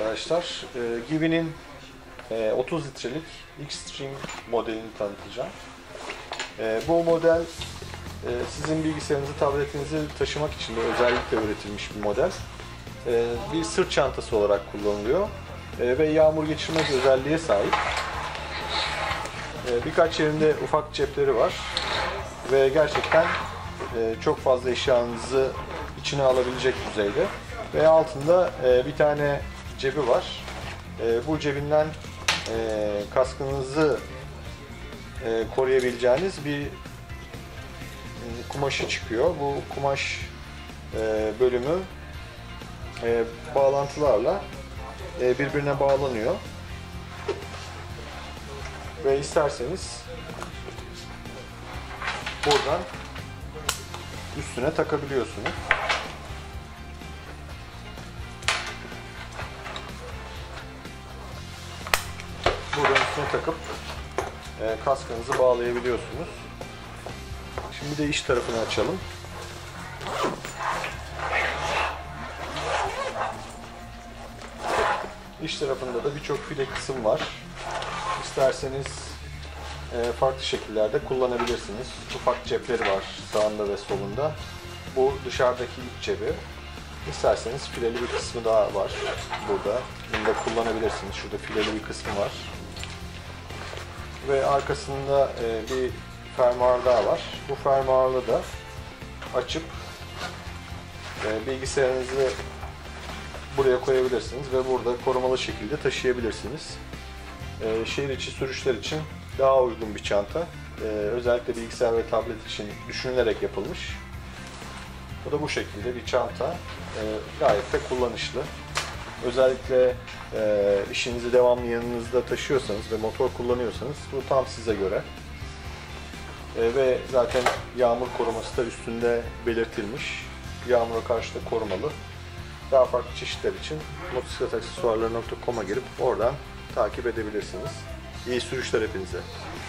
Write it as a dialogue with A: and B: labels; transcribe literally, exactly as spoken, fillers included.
A: arkadaşlar. E, Givi'nin e, otuz litrelik Xtreme modelini tanıtacağım. E, bu model e, sizin bilgisayarınızı, tabletinizi taşımak için de özellikle üretilmiş bir model. E, bir sırt çantası olarak kullanılıyor e, ve yağmur geçirmez özelliğe sahip. E, birkaç yerinde ufak cepleri var ve gerçekten e, çok fazla eşyanızı içine alabilecek düzeyde. Ve altında e, bir tane cebi var. E, bu cebinden e, kaskınızı e, koruyabileceğiniz bir e, kumaşı çıkıyor. Bu kumaş e, bölümü e, bağlantılarla e, birbirine bağlanıyor. Ve isterseniz buradan üstüne takabiliyorsunuz. Buradan üstüne takıp e, kaskınızı bağlayabiliyorsunuz. Şimdi de iç tarafını açalım. İç tarafında da birçok file kısım var. İsterseniz e, farklı şekillerde kullanabilirsiniz. Ufak cepleri var sağında ve solunda. Bu dışarıdaki iç cebi. İsterseniz fileli bir kısmı daha var burada. Bunu da kullanabilirsiniz. Şurada fileli bir kısmı var. Ve arkasında e, bir fermuar daha var. Bu fermuarlı da açıp e, bilgisayarınızı buraya koyabilirsiniz ve burada korumalı şekilde taşıyabilirsiniz. E, şehir içi sürüşler için daha uygun bir çanta. E, özellikle bilgisayar ve tablet için düşünülerek yapılmış. Bu da bu şekilde bir çanta. E, gayet de kullanışlı. Özellikle e, işinizi devamlı yanınızda taşıyorsanız ve motor kullanıyorsanız bu tam size göre. E, ve zaten yağmur koruması da üstünde belirtilmiş. Yağmura karşı da korumalı. Daha farklı çeşitler için motosiklet aksesuarları nokta com'a girip oradan takip edebilirsiniz. İyi sürüşler hepinize.